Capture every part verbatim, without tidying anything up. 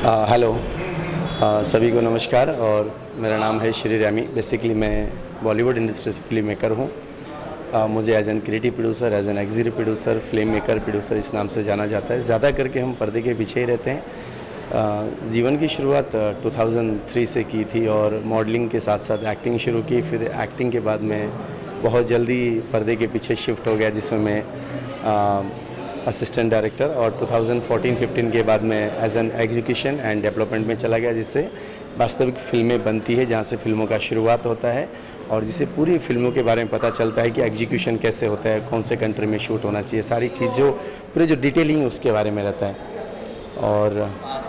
Hello, सभी को नमस्कार। और मेरा नाम है श्री रैमी। बेसिकली मैं बॉलीवुड इंडस्ट्री से फिल्म मेकर हूँ। मुझे as an creative producer, as an executive producer, film maker, producer इस नाम से जाना जाता है। ज़्यादा करके हम पर्दे के पीछे ही रहते हैं। uh, जीवन की शुरुआत टू थाउज़ेंड थ्री से की थी और मॉडलिंग के साथ साथ एक्टिंग शुरू की। फिर एक्टिंग के बाद मैं बहुत जल्दी पर्दे के पीछे शिफ्ट हो गया, जिसमें मैं uh, असिस्टेंट डायरेक्टर, और टू थाउज़ेंड फोर्टीन फिफ्टीन के बाद मैं as an execution and development में चला गया, जिससे वास्तविक फिल्में बनती है, जहाँ से फिल्मों का शुरुआत होता है और जिसे पूरी फिल्मों के बारे में पता चलता है कि एग्जीक्यूशन कैसे होता है, कौन से कंट्री में शूट होना चाहिए, सारी चीज़ जो पूरे जो डिटेलिंग उसके बारे में रहता है। और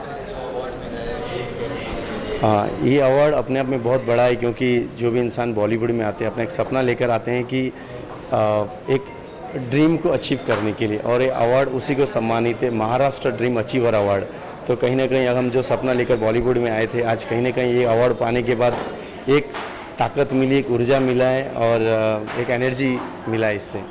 हाँ, ये अवार्ड अपने आप में बहुत बड़ा है, क्योंकि जो भी इंसान बॉलीवुड में आते हैं अपना एक सपना लेकर आते हैं कि एक ड्रीम को अचीव करने के लिए, और ये अवार्ड उसी को सम्मानित है, महाराष्ट्र ड्रीम अचीवर अवार्ड। तो कहीं ना कहीं हम जो सपना लेकर बॉलीवुड में आए थे, आज कहीं ना कहीं ये अवार्ड पाने के बाद एक ताकत मिली, एक ऊर्जा मिला है और एक एनर्जी मिला है इससे।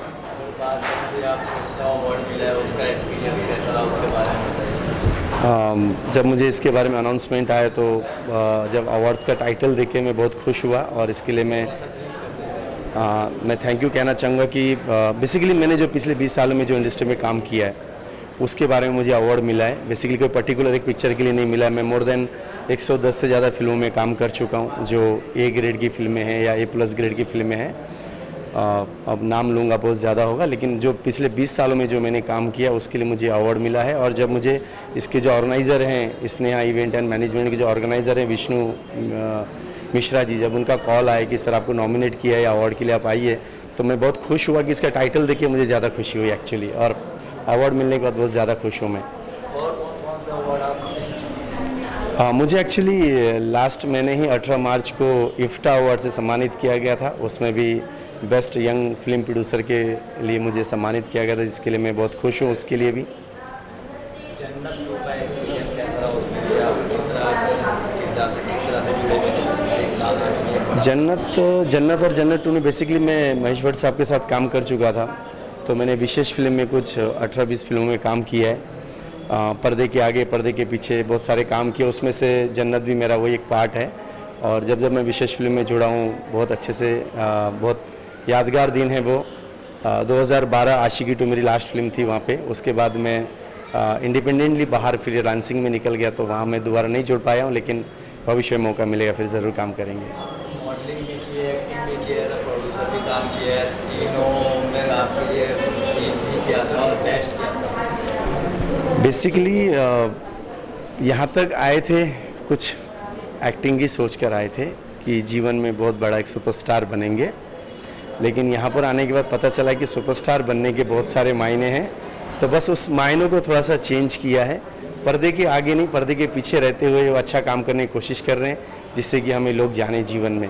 जब मुझे इसके बारे में अनाउंसमेंट आया तो जब अवार्ड्स का टाइटल देख के मैं बहुत खुश हुआ, और इसके लिए मैं आ, मैं थैंक यू कहना चाहूँगा कि बेसिकली मैंने जो पिछले बीस सालों में जो इंडस्ट्री में काम किया है उसके बारे में मुझे अवार्ड मिला है। बेसिकली कोई पर्टिकुलर एक पिक्चर के लिए नहीं मिला है। मैं मोर देन एक सौ दस से ज़्यादा फिल्मों में काम कर चुका हूँ, जो ए ग्रेड की फिल्में हैं या ए प्लस ग्रेड की फिल्में हैं। अब नाम लूँगा बहुत ज़्यादा होगा, लेकिन जो पिछले बीस सालों में जो मैंने काम किया उसके लिए मुझे अवार्ड मिला है। और जब मुझे इसके जो ऑर्गेनाइज़र हैं, स्नेहा इवेंट एंड मैनेजमेंट के जो ऑर्गेनाइज़र हैं विष्णु मिश्रा जी, जब उनका कॉल आया कि सर आपको नॉमिनेट किया है अवार्ड के लिए, आप आइए, तो मैं बहुत खुश हुआ कि इसका टाइटल देखिए मुझे ज़्यादा खुशी हुई एक्चुअली, और अवार्ड मिलने के बाद बहुत ज़्यादा खुश हूँ मैं। हाँ, मुझे एक्चुअली लास्ट महीने ही अठारह मार्च को इफ्टा अवार्ड से सम्मानित किया गया था। उसमें भी बेस्ट यंग फिल्म प्रोड्यूसर के लिए मुझे सम्मानित किया गया था, जिसके लिए मैं बहुत खुश हूँ। उसके लिए भी जन्नत जन्नत और जन्नत टू में बेसिकली मैं महेश भट्ट साहब के साथ काम कर चुका था, तो मैंने विशेष फिल्म में कुछ अठारह बीस फिल्मों में काम किया है। आ, पर्दे के आगे पर्दे के पीछे बहुत सारे काम किए, उसमें से जन्नत भी मेरा वही एक पार्ट है। और जब जब मैं विशेष फिल्म में जुड़ा हूँ बहुत अच्छे से, आ, बहुत यादगार दिन है वो। आ, दो हज़ार बारह आशिकी टू मेरी लास्ट फिल्म थी वहाँ पे। उसके बाद मैं इंडिपेंडेंटली बाहर फिर फ्रीलांसिंग में निकल गया, तो वहाँ मैं दोबारा नहीं जुड़ पाया हूँ, लेकिन भविष्य में मौका मिलेगा फिर ज़रूर काम करेंगे। मॉडलिंग भी की है, एक्टिंग भी की है, प्रोड्यूसर भी काम किया है, तीनों में आपके लिए इजी किया था और बेस्ट किया था। बेसिकली यहाँ तक आए थे कुछ एक्टिंग ही सोच कर आए थे कि जीवन में बहुत बड़ा एक सुपरस्टार बनेंगे, लेकिन यहाँ पर आने के बाद पता चला कि सुपरस्टार बनने के बहुत सारे मायने हैं। तो बस उस मायनों को थोड़ा सा चेंज किया है। पर्दे के आगे नहीं, पर्दे के पीछे रहते हुए वो अच्छा काम करने की कोशिश कर रहे हैं, जिससे कि हमें लोग जाने जीवन में।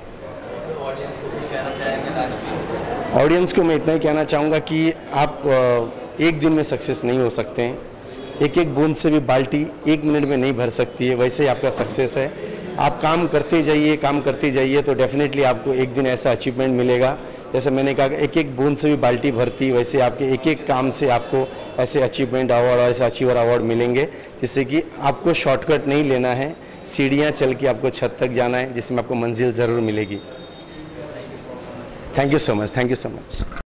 ऑडियंस को मैं इतना ही कहना चाहूँगा कि आप एक दिन में सक्सेस नहीं हो सकते हैं। एक एक बूंद से भी बाल्टी एक मिनट में नहीं भर सकती है, वैसे ही आपका सक्सेस है। आप काम करते जाइए, काम करते जाइए, तो डेफिनेटली आपको एक दिन ऐसा अचीवमेंट मिलेगा। जैसे मैंने कहा एक एक बूंद से भी बाल्टी भरती, वैसे आपके एक एक काम से आपको ऐसे अचीवमेंट अवार्ड और ऐसे अचीवर अवार्ड मिलेंगे, जिससे कि आपको शॉर्टकट नहीं लेना है, सीढ़ियाँ चल के आपको छत तक जाना है, जिसमें आपको मंजिल ज़रूर मिलेगी। Thank you so much, thank you so much.